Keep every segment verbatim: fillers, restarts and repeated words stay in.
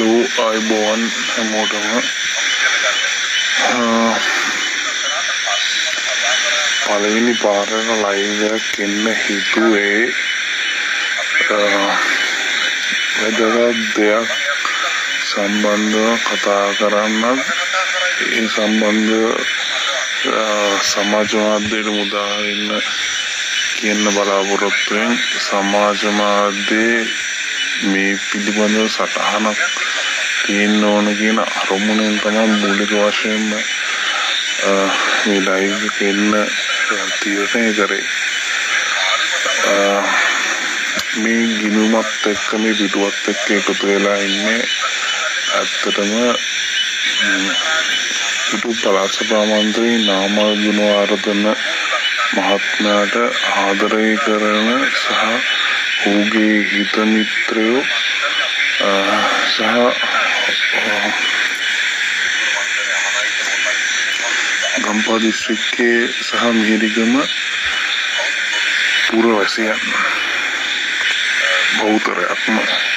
Hello අයිබෝන් හැමෝටම පළවෙනි පාරට ලයිව් එකක් එන්න හිතුවේ වැදගත් දෙයක් සම්බන්ධව කතා කරන්නත් ඒ සම්බන්ධව සමාජ මාධ්‍යයට මුදා ඉන්න කියන බලාපොරොත්තුවෙන් සමාජ මාධ්‍යයේ මේ පිළිබඳව සටහනක් තියෙන්න ඕන කියන අරමුණෙන් තමයි මූලික වශයෙන්ම මේ ලයිව් එක එන්න තීරණය කරේ. මේ ගිණුමත් එක්ක මේ පිටුවත් එක්ක එකතු වෙලා ඉන්නේ ඇත්තටම පිටු පළාත් සභා මන්ත්‍රී නාමල් ගුණවර්ධන මහත්මයාට ආදරය කරන සහ ඔහුගේ හිත මිත්‍රයෝ සහ ගම්පහ දිස්ත්‍රික්කයේ සහ මිහිරිගම පුරවැසියන් බහුතරයක්ම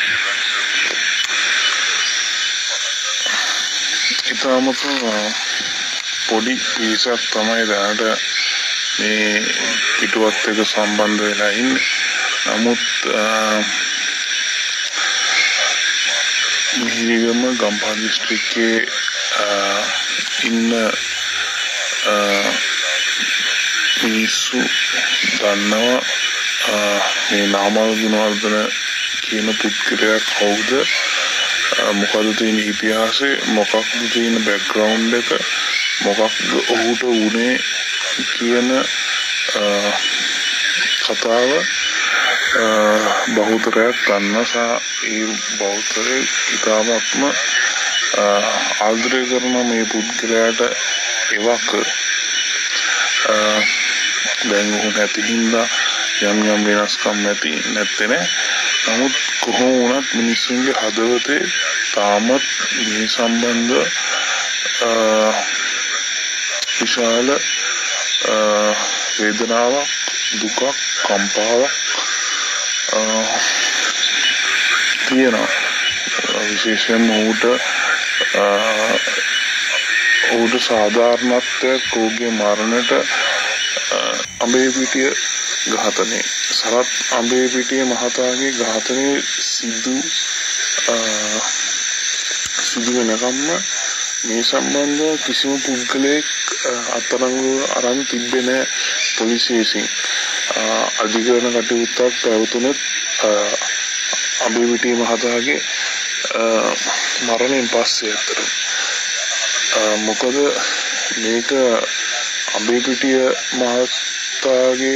ඉතාමත් පොඩි පිරිසක් තමයි දැනට මේ පිටුවත් එක්ක සම්බන්ධ වෙලා ඉන්නේ. නමුත් මිහිරිගම ගම්පහ දිස්ත්‍රික්කයේ ඉන්න මිනිස්සු දන්නවා මේ නාමල් ගුණවර්ධන කියන පුද්ගලයා කවුද, මොකද තියෙන ඉතිහාසය, මොකක්ද තියෙන බෑග්ග්‍රවුන්ඩ් එක, මොකක්ද ඔහුට වුණේ කියන කතාව බහුතරයක් දන්නා සහ ඒ බහුතරය ඉතාමත්ම ආදරය කරන මේ පුද්ගලයාට එවක දැන් ඔහු නැති හින්දා යම් යම් වෙනස්කම් නැති නැත්තේ නෑ. නමුත් කොහොම වුණත් මිනිස්සුන්ගේ හදවතේ තාමත් මේ සම්බන්ධ විශාල වේදනාවක්, දුකක්, කම්පාවක් තියෙනවා. විශේෂයෙන්ම ඔහුට ඔහුට සාධාරණත්වයක් ඔහුගේ මරණයට අඹේපිටිය ඝාතනය, සරත් අඹේපිටිය මහතාගේ ඝාතනය සිදු සිදු වෙනකම්ම මේ සම්බන්ධව කිසිම පුද්ගලයෙක් අත්අඩංගුව අරන් තිබ්බේ නැහැ පොලිසිය විසින්. අධිකරණ කටයුත්තක් පැවතුනත් අඹේපිටිය මහතාගේ මරණයෙන් පස්සේ අතර මොකද මේක අඹේපිටිය මහතාගේ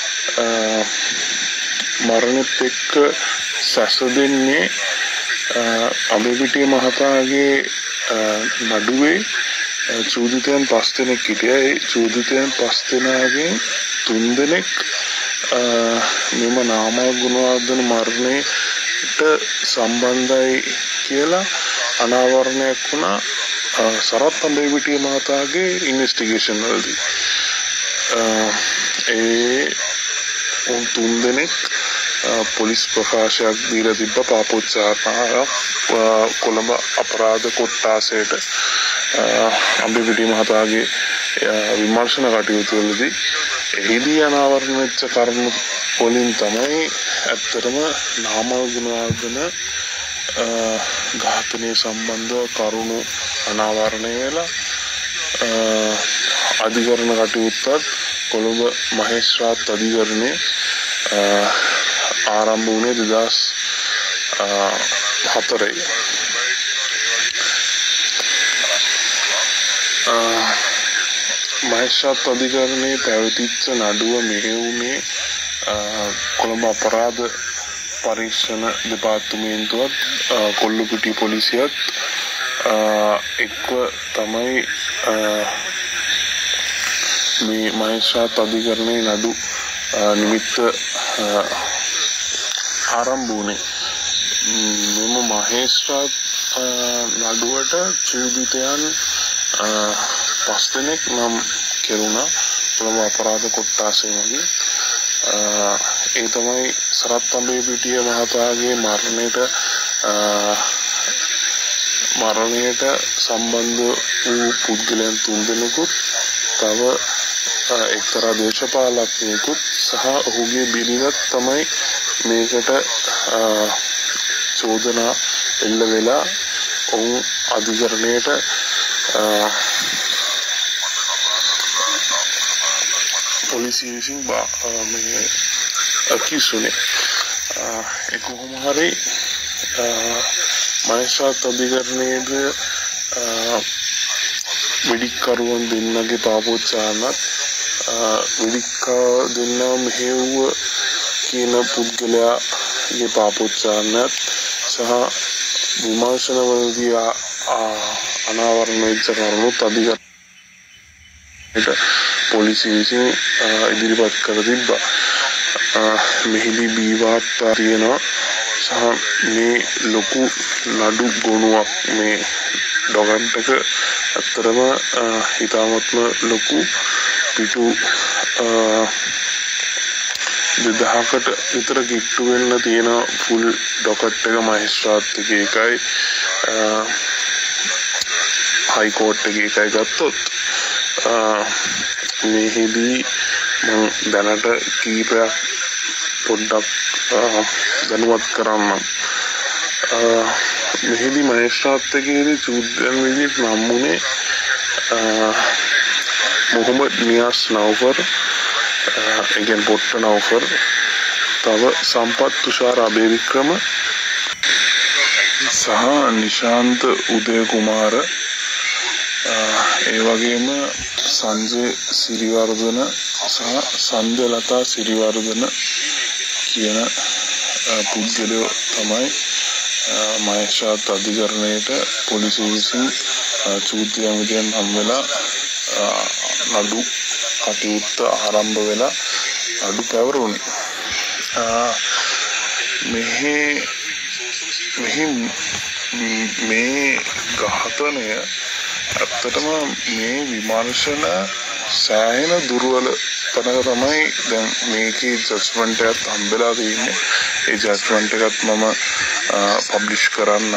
මරණෙත් එක්ක සැසදෙන්නේ අඹේපිටිය මහතාගේ නඩුවේ චූදිතයන් පස් දෙනෙක් හිටියා. ඒ චූදිතයන් පස් දෙනාගෙන් තුන් දෙනෙක් මෙම නාමල් ගුණවර්ධන මරණයට සම්බන්ධයි කියලා අනාවරණයක් වුණා සරත් අඹේපිටිය මහතාගේ ඉන්වෙස්ටිගේෂන් වලදී. ඒ උන් තුන් දෙනෙක් පොලිස් ප්‍රකාශයක් දීලා තිබ්බ පාපෝච්චාරණයක් කොළඹ අපරාධ කොට්ටාසයට අඹේපිටිය මහතාගේ විමර්ශන කටයුතු වලදී. එහිදී අනාවරණ වෙච්ච කරුණු වලින් තමයි ඇත්තටම නාමල් ගුණවර්ධන ඝාතනය සම්බන්ධව කරුණු අනාවරණය වෙලා අධිකරණ කටයුත්තත් කොළඹ මහේස්ත්‍රාත් අධිකරණය ආරම්භ වුණේ දෙදහස් හතරේ. මහේස්ත්‍රාත් අධිකරණයේ පැවතිච්ච නඩුව මෙහෙයුනේ කොළඹ අපරාධ පරීක්ෂණ දෙපාර්තමේන්තුවත් කොල්ලුපිටිය පොලිසියත් එක්ව තමයි මේ මහේස්ත්‍රාත් අධිකරණයේ නඩු නිමිත්ත ආරම්භ වුණේ. මෙම මහේස්ත්‍රාත් නඩුවට චූදිතයන් පස් දෙනෙක් නම් කෙරුණා කොළඹ අපරාධ කොට්ටාසය මගින්. ඒ තමයි සරත් අඹේපිටිය මහතාගේ මරණයට මරණයට සම්බන්ධ වූ පුද්ගලයන් තුන්දෙනෙකුත් තව එක්තරා දේශපාලඥයෙකුත් සහ ඔහුගේ බිරිඳත් තමයි මේකට චෝදනා එල්ල වෙලා ඔවුන් අධිකරණයට පොලිසිය විසින් මේ කිව්සුනේ ඒ කොහොම හරි මහේස්ත්‍රාත් අධිකරණයේද වෙඩික්කරුවන් දෙන්නගේ පාපෝච්චාරණත් වෙඩික්කා දෙන්නා මෙහෙව්ව කියන පුද්ගලයාගේ පාපෝච්චාරණත් සහ විමර්ශනවලදී අනාවරණ වෙච්ච කරුණුත් අධිකරණයට පොලිසිය විසින් ඉදිරිපත් කර තිබ්බා. මෙහිදී බී වාර්තා තියෙනවා සහ මේ ලොකු නඩු ගොනුවක් මේ ඩොගන්ටක ඇත්තරම හිතාමත්ම ලොකු පිටු දෙදහකට විතර කිට්ටු වෙන්න තියෙන ෆුල් ඩොකට් එක මහේස්ත්‍රාත් එකේ එකයි හයි කෝට් එකේ එකයි ගත්තොත් මෙහිදී මම දැනට කීපයක් පොඩ්ඩක් දැනුවත් කරන්නම්. මෙහිදී මහේස්ත්‍රාත් එකේදී චූද්දන් විදිහට නම් වුණේ මොහොමඩ් නියාස් නව්ෆර්, එගෙන් පොට්ට නව්ෆර්, තව සම්පත් තුෂාර අබේවික්‍රම සහ නිශාන්ත උදය කුමාර, ඒ වගේම සංජය සිරිවර්ධන සහ සංජයලතා සිරිවර්ධන කියන පුද්ගලයෝ තමයි මහේස්ත්‍රාත් අධිකරණයට පොලිසිය විසින් චූද්දයන් විදියෙන් හම් වෙලා නඩු කටයුත්ත ආරම්භ වෙලා නඩු පැවරුණේ. මෙහි මෙහි මේ ඝාතනය ඇත්තටම මේ විමර්ශන සෑහෙන දුර්වල තැනක තමයි දැන් මේකේ ජජ්මන්ට් එකත් හම්බෙලා තියෙන්නේ. ඒ ජජ්මන්ට් එකත් මම පබ්ලිෂ් කරන්න.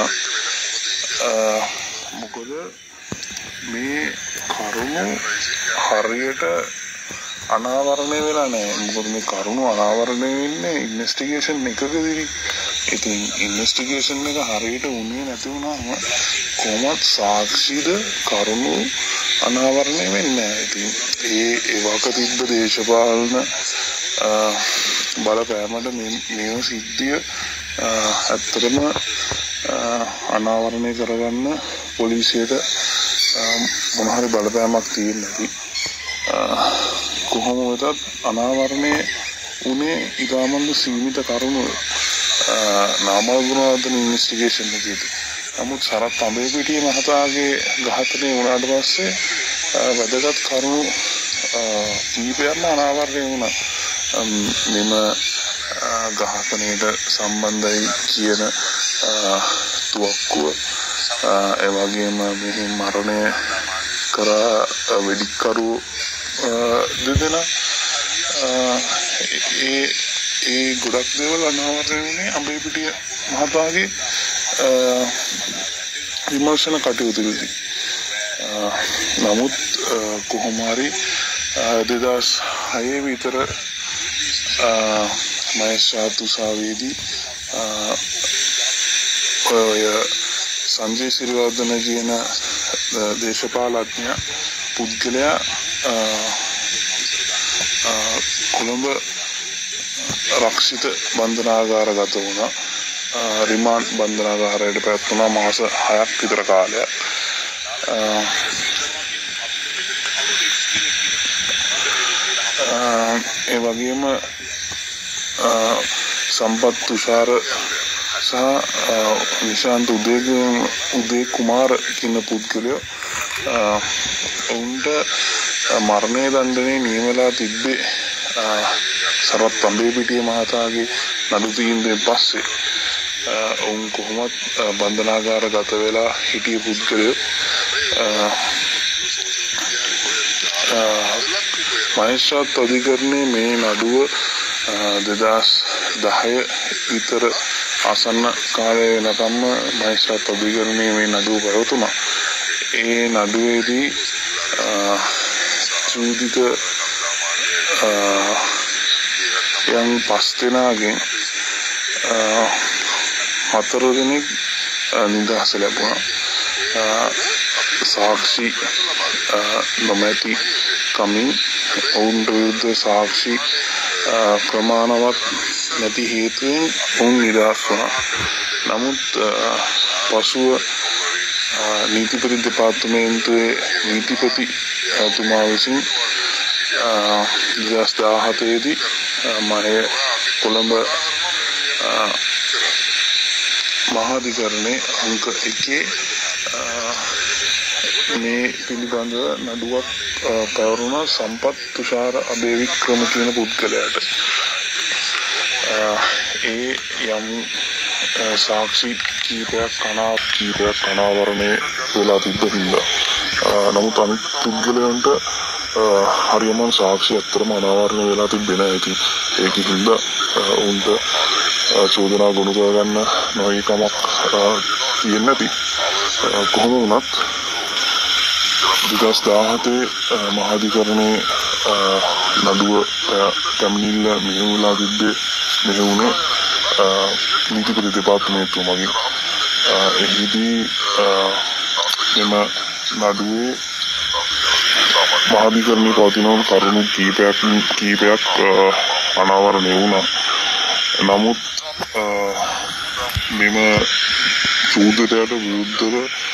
මොකද මේ කරුණු හරියට අනාවරණය වෙලා නැහැ. මොකද මේ කරුණු අනාවරණය වෙන්නේ ඉන්වෙස්ටිගේෂන් එකකදී. ඉතින් ඉන්වෙස්ටිගේෂන් එක හරියට වුණේ නැති වුණාම කොහොමද සාක්ෂිද කරුණු අනාවරණය වෙන්නේ නැහැ. ඉතින් ඒ ඒවක තිබ්බ දේශපාලන බලපෑමට මේ සිද්ධිය ඇත්තටම අනාවරණය කරගන්න පොලිසියට මොන හරි බලපෑමක් තියෙන්නේ නැති. කොහොම වෙතත් අනාවරණය උනේ ඊගාමන්ද සීමිත කරුණු නාමගුණවර්ධන ඉන්වෙස්ටිගේෂන් එකේදී. නමුත් සරත් අඹේපිටිය මහතාගේ ඝාතනය වුණාට පස්සේ වැදගත් කරුණු කීපයක්ම අනාවරණය වුණා. මෙම ඝාතනයට සම්බන්ධයි කියන තුවක්කුව, ඒ වගේම මෙහි මරණය කරා වෙඩික්කරු දෙදෙනා, ඒ ඒ ගොඩක් දේවල් අනාවරණය වුණේ අඹේපිටිය මහතාගේ විමර්ශන කටයුතුවලදී. නමුත් කොහොම හරි දෙදහස් හය විතර මහේස්ත්‍රාත් උසාවියේදී ඔය සංජය සිරිවර්ධන කියන දේශපාලඥ පුද්ගලයා කොළඹ රක්ෂිත බන්ධනාගාරගත වුණා. රිමාන්ඩ් බන්ධනාගාරයට පැවැත්වුණා මාස හයක් විතර කාලයක්. ඒ වගේම සම්පත් තුෂාර සහ නිශාන්ත උදය කුමාර කියන පුද්ගලයෝ ඔවුන්ට මරණය දණ්ඩනය නියමලා තිබ්බේ සරත් අඹේපිටිය මහතාගේ නඩු තීන්දුවෙන් පස්සේ. ඔවුන් කොහොමත් බන්ධනාගාරගත වෙලා හිටිය පුද්ගලයෝ මහේස්ත්‍රාත් අධිකරණයේ මේ නඩුව දෙදහස් දහය විතර ආසන්න කාලේ වෙනකම්ම මහේස්ත්‍රාත් අධිකරණයේ මේ නඩුව පැවතුණා. ඒ නඩුවේදී චූදිත යම් පස් දෙනාගෙන් හතර දෙනෙක් නිදහස ලැබුණා. සාක්ෂි නොමැති කමින් ඔවුන් විරුද්ධ සාක්ෂි ප්‍රමාණවත් නැති හේතුවෙන් ඔවුන් නිදහස් වුණා. නමුත් පසුව නීතිපති දෙපාර්තමේන්තුවේ නීතිපති තුමා විසින් දෙදහස් දාහතේ දී මහේ කොළඹ මහාධිකරණයේ අංක එකේ මේ පිළිබඳව නඩුවක් පැවරුණ සම්පත් තුෂාර අබේවික්‍රම කියන පුද්ගලයාට ඒ යම් සාක්ෂි කීපයක් කනා කීපයක් අනාවරණය වෙලා තිබ්බ හින්දා නමුත් අනිත් පුද්ගලයන්ට හරියම සාක්ෂි අත්‍තරම අනාවරණය වෙලා තිබෙන්නේ නැහැ. ඉතින් ඒකින්ද උන්ට චෝදනා ගොනු කරගන්න නොයි කමක් තියෙන්නේ නැති. කොහොම වුණත් දෙදහස් දාහතේ මහාධිකරණයේ නඩුව පැමිණිල්ල මෙහෙවලා තිබ්බේ මෙහෙවුනේ නීතිපති දෙපාර්තමේන්තුව මගින්. එහිදී එම නඩුවේ මහාධිකරණයේ පවතින කරුණු කීපයක් කීපයක් අනාවරණය වුණා. නමුත් මෙම චූදිතයට විරුද්ධව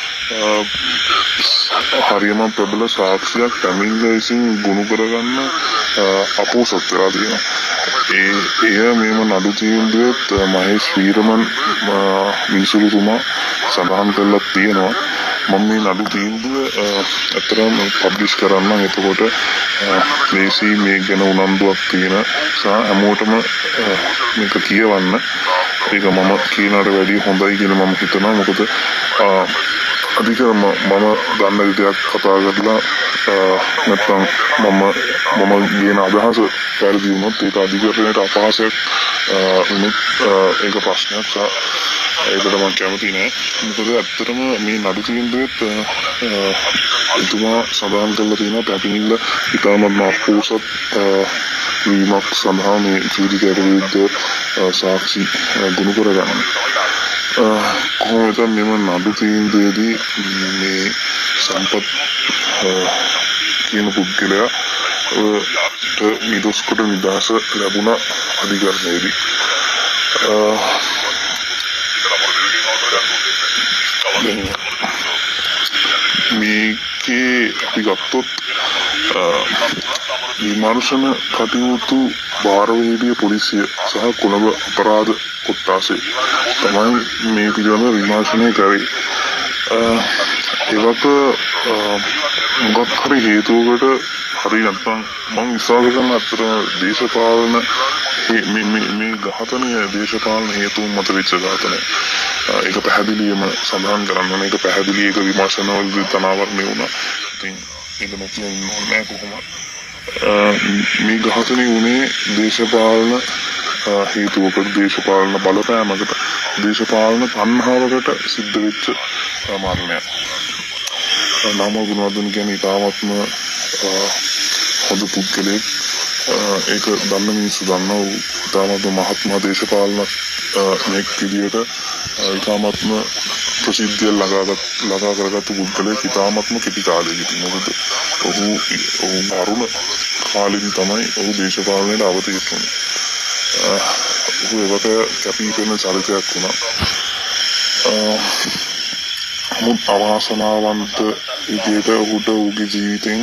හරියම ප්‍රබල සාක්ෂියක් පැමිණිල්ල විසින් ගොනු කරගන්න අපෝසත් වෙලා තියෙනවා. ඒ එය මෙම නඩු තීන්දුවෙත් මහේෂ් වීරමන් විසුරුතුමා සඳහන් කරලා තියෙනවා. මම මේ නඩු තීන්දුව අතරම පබ්ලිෂ් කරන්න. එතකොට ලේසි මේ ගැන උනන්දුවක් තියෙන සහ හැමෝටම මේක කියවන්න. ඒක මම කියනකට වැඩිය හොඳයි කියලා මම හිතනවා. මොකද අධිකරණ මම දන්න විදිහක් කතා කරලා නැත්නම් මම මම කියන අදහස පැහැදිලි වුණොත් ඒක අධිකරණයට අපහාසයක් වුණොත් ඒක ප්‍රශ්නයක්. ඒකට මම කැමති නෑ. මොකද ඇත්තටම මේ නඩු තීන්දුවෙත් එතුමා සඳහන් කරලා තියෙනවා පැමිණිල්ල ඉතාමත් අපෝසත් වීමක් සඳහා මේ චූදිතයට විරුද්ධ සාක්ෂි ගොනු කරගන්න. කොහොමද මෙම නඩු තීන්දුවේදී මේ සම්පත් කියන පුද්ගලයා නිදොස් කොට නිදහස ලැබුණ අධිකරණයේදී මේකේ අපි ගත්තොත් විමර්ශන කටයුතු භාරවේදිය පොලිසිය සහ කොළඹ අපරාධ කොට්ටාසේ තමයි මේ පිළිබඳව විමර්ශනය කරේ. ඒවක මොකක් හරි හේතුවකට හරි නැත්නම් මම විශ්වාස කරන අතර දේශපාලන මේ ඝාතනය දේශපාලන හේතුන් මත වෙච්ච ඝාතනය. ඒක පැහැදිලිවම සඳහන් කරන්න ඕනේ. ඒක පැහැදිලි ඒක විමර්ශනවලදී තනාවරණය වුණා. ඉතින් ඒක නොකිය ඉන්න ඕනේ කොහොමද. මේ ඝාතනය වුණේ දේශපාලන හේතුවකට, දේශපාලන බලපෑමකට, දේශපාලන තණ්හාවකට සිද්ධ වෙච්ච මරණයක්. නාම ගුණවර්ධන කියන්නේ ඉතාමත්ම හොඳ පුද්ගලෙක්. ඒක දන්න මිනිස්සු දන්නා වූ ඉතාමත්ම මහත්මා දේශපාලන කෙනෙක් විදියට ඉතාමත්ම ප්‍රසිද්ධිය ළඟා ළඟා කරගත්තු පුද්ගලෙක් ඉතාමත්ම කෙටි කාලයකදී. මොකද ඔහු ඔහු මරුණ කාලෙදි තමයි ඔහු දේශපාලනයට අවතීර්ණ වුණේ. ඔහු ඒකට කැපී පෙනෙන චරිතයක් වුණා. මුත් අවාසනාවන්ත විදියට ඔහුට ඔහුගේ ජීවිතෙන්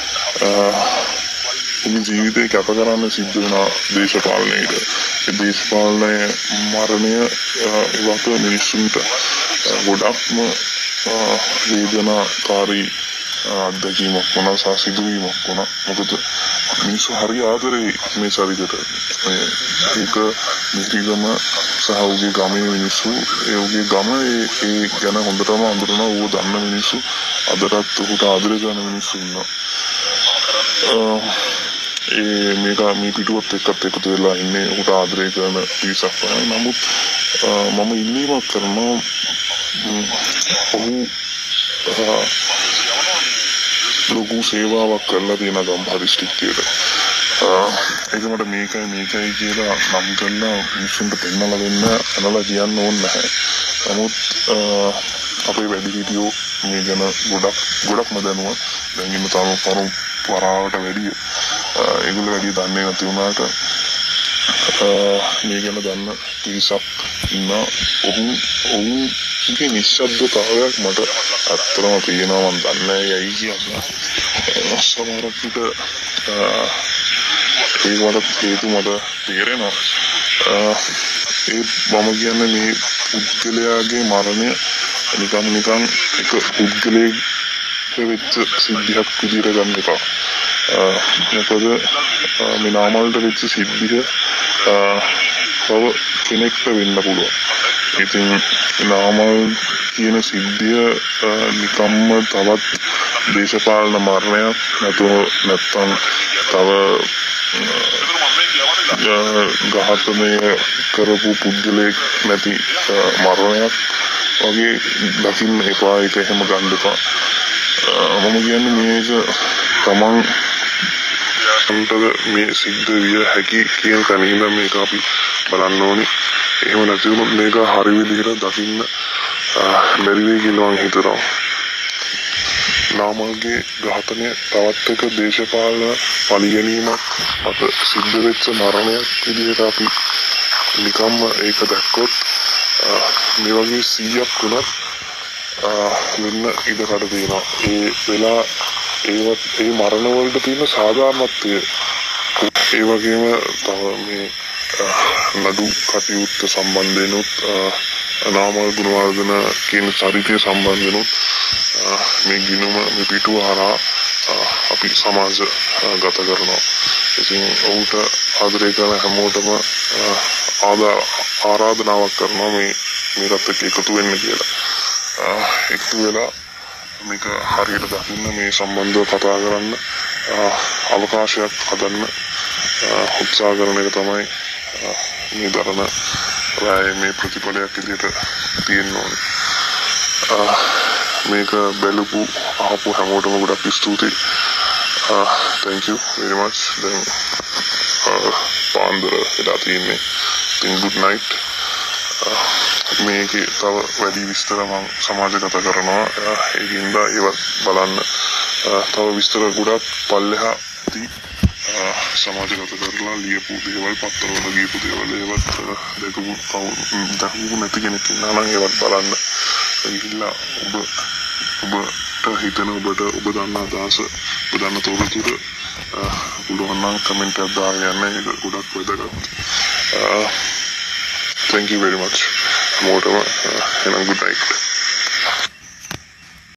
ඔහුගේ ජීවිතේ කැප කරන්න සිද්ධ වුණා දේශපාලනයට. ඒ දේශපාලනය මරණය ඒවට මිනිස්සුන්ට ගොඩක්ම වේදනාකාරී අත්දැකීමක් වුණා සහ සිදුවීමක් වුණා. මොකද මිනිස්සු හරි ආදරේ මේ චරිතයට. ඒක මිහිරිගම සහ ඔහුගේ ගමේ මිනිස්සු ඒ ඔහුගේ ගම ඒ ගැන හොඳටම අඳුරන ඌ දන්න මිනිස්සු අදටත් ඔහුට ආදරය කරන මිනිස්සු ඉන්නවා. ඒ මේක මේ පිටුවත් එක්කත් එකතු වෙලා ඉන්නේ උට ආදරය කරන පිරිසක් තමයි. නමුත් මම ඉල්ලීමක් කරනවා ඔහු ලොකු සේවාවක් කරලා තියෙන ගම්පහ දිස්ත්‍රික්කයට. ඒක මට මේකයි මේකයි කියලා නම් කරලා මිනිස්සුන්ට පෙන්නලා දෙන්න අනලා කියන්න ඕනේ නැහැ. නමුත් අපේ වැඩිහිටියෝ මේ ගැන ගොඩක් ගොඩක්ම දැනුවත්. දැන් ඉන්න තරම පරම්පරාවට වැඩිය ඒගොල්ලෝ වැඩි දන්නේ නැති වුණාට මේ ගැන දන්න පිරිසක් ඉන්නවා. ඔහු ඔහුගේ නිශ්ශබ්දතාවයක් මට අත්‍තරම පේනවා. මම දන්නේ නැහැ ඇයි කියලා. සමහරක් විට ඒකට හේතු මට තේරෙනවා. ඒ මම කියන්නේ මේ පුද්ගලයාගේ මරණය නිකන් නිකන් එක පුද්ගලයෙක් වෙච්ච සිද්ධියක් විදිහට ගන්න එපා. මොකද මේ නාමල්ට වෙච්ච සිද්ධිය තව කෙනෙක්ට වෙන්න පුළුවන්. ඉතින් නාමල් කියන සිද්ධිය නිකම්ම තවත් දේශපාලන මරණයක් නැතුව නැත්තම් තව ඝාතනය කරපු පුද්ගලයෙක් නැති මරණයක් වගේ දකින්න එපා. ඒක එහෙම ගන්න එපා. මම කියන්නේ මේක තමන් මේ සිද්ධ විය හැකි කියන තැනින්ද මේක අපි බලන්න ඕනේ. එහෙම නැති වුණොත් මේක හරි විදිහට දකින්න බැරි වෙයි කියලා මම හිතනවා. නාමල්ගේ ඝාතනය තවත් එක දේශපාලන පරිගැනීමක් අත සිද්ධ වෙච්ච මරණයක් විදිහට අපි නිකම්ම ඒක දැක්කොත් මේ වගේ සීයක් වුණත් වෙන්න ඉඩකඩ තියෙනවා. ඒ වෙලා ඒවත් ඒ මරණ වලට තියෙන සාධාරණත්වය ඒ වගේම තව මේ නඩු කටයුත්ත සම්බන්ධයෙන්ුත් නාමල් ගුණවර්ධන කියන චරිතය සම්බන්ධයෙන්ුත් මේ ගිණුම මේ පිටුව හරහා අපි සමාජ ගත කරනවා. ඉතින් ඔහුට ආදරය කරන හැමෝටම ආරාධනාවක් කරනවා මේ මේකත් එක්ක එකතු වෙන්න කියලා. එකතු වෙලා මේක හරියට දකින්න මේ සම්බන්ධව කතා කරන්න අවකාශයක් හදන්න උත්සාහ කරන එක තමයි මේ දරන මේ ප්‍රතිඵලයක් විදිහට තියෙන්න ඕනේ. මේක බැලුපු අහපු හැමෝටම ගොඩක් ස්තුතියි. thank you very much. දැන් පාන්දර වෙලා තියෙන්නේ. ඉතින් good night. මේකේ තව වැඩි විස්තර මම සමාජගත කරනවා. ඒකින්ද ඒවත් බලන්න. තව විස්තර ගොඩක් පල්ලෙහා දී සමාජගත කරලා ලියපු දේවල් පත්තරවල ලියපු දේවල් ඒවත් දැකපු දැකපු නැති කෙනෙක් ඉන්නා නම් ඒවත් බලන්න. ගිහිල්ලා ඔබ ඔබට හිතන ඔබට ඔබ දන්න අදහස ඔබ දන්න තොරතුරු පුළුවන් නම් කමෙන්ට් එකක් දාගෙන යන්න. ඒක ගොඩක් වැදගත්. thank you very much. More, uh, and a good night.